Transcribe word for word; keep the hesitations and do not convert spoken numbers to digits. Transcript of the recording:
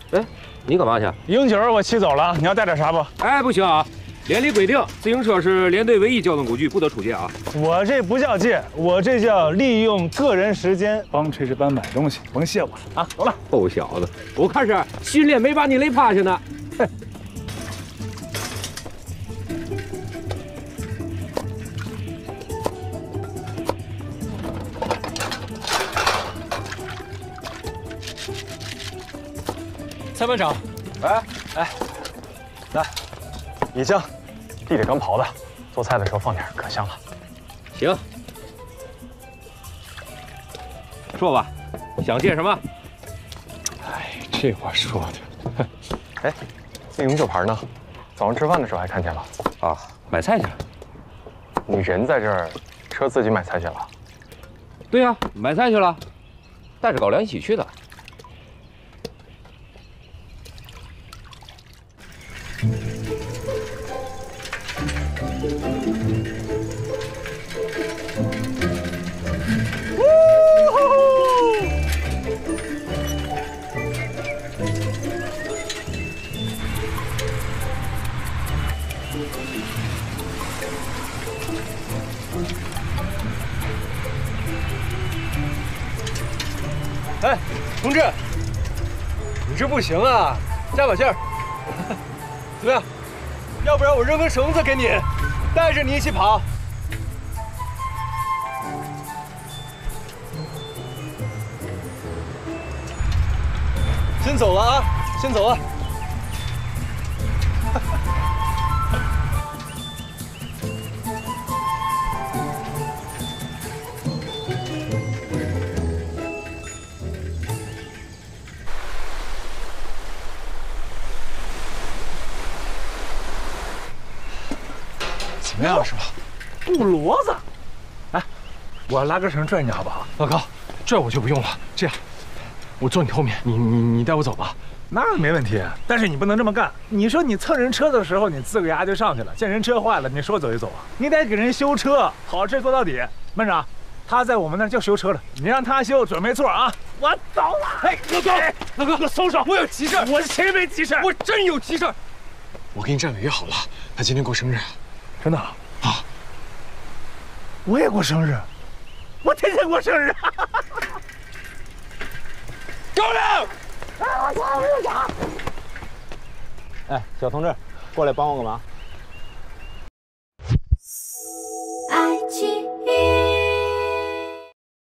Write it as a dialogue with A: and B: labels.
A: 哎，你干嘛去？
B: 英九我骑走了，你要带点啥不？
A: 哎，不行啊！连里规定，自行车是连队唯一交通工具，不得出借啊。
B: 我这不叫借，我这叫利用个人时间帮炊事班买东西，甭谢我啊！走了。
A: 臭小子，我看是训练没把你累趴下呢。哼。
C: 蔡班长，
B: 哎哎，来，米酱，地里刚刨的，做菜的时候放点，可香了。
A: 行，说吧，想借什么？
B: 哎，这话说的。哎，那永久牌呢？早上吃饭的时候还看见了。
A: 啊，买菜去了。
B: 你人在这儿，车自己买菜去了？
A: 对呀、啊，买菜去了，带着高粱一起去的。
C: 哎，同志，你这不行啊，加把劲儿。怎么样？要不然我扔根绳子给你，带着你一起跑。先走了啊，先走了。
B: 怎么样，师傅？
C: 布骡子。哎，我拉根绳拽你好不好？
B: 老高，这我就不用了。这样，我坐你后面，你你你带我走吧。
C: 那没问题，但是你不能这么干。你说你蹭人车的时候，你呲个牙就上去了，见人车坏了，你说走就走啊？你得给人修车，好事做到底。班长，他在我们那儿就修车的，你让他修准没错啊。我走了。哎，老高，老高，我松手！我有急事，我谁没急事？我真有急事。
B: 我跟战伟约好了，他今天过生日。
C: 真的？啊！我也过生日，我天天过生日。高粱。 哎，我操！我又傻。
D: 哎，小同志，过来帮我干嘛？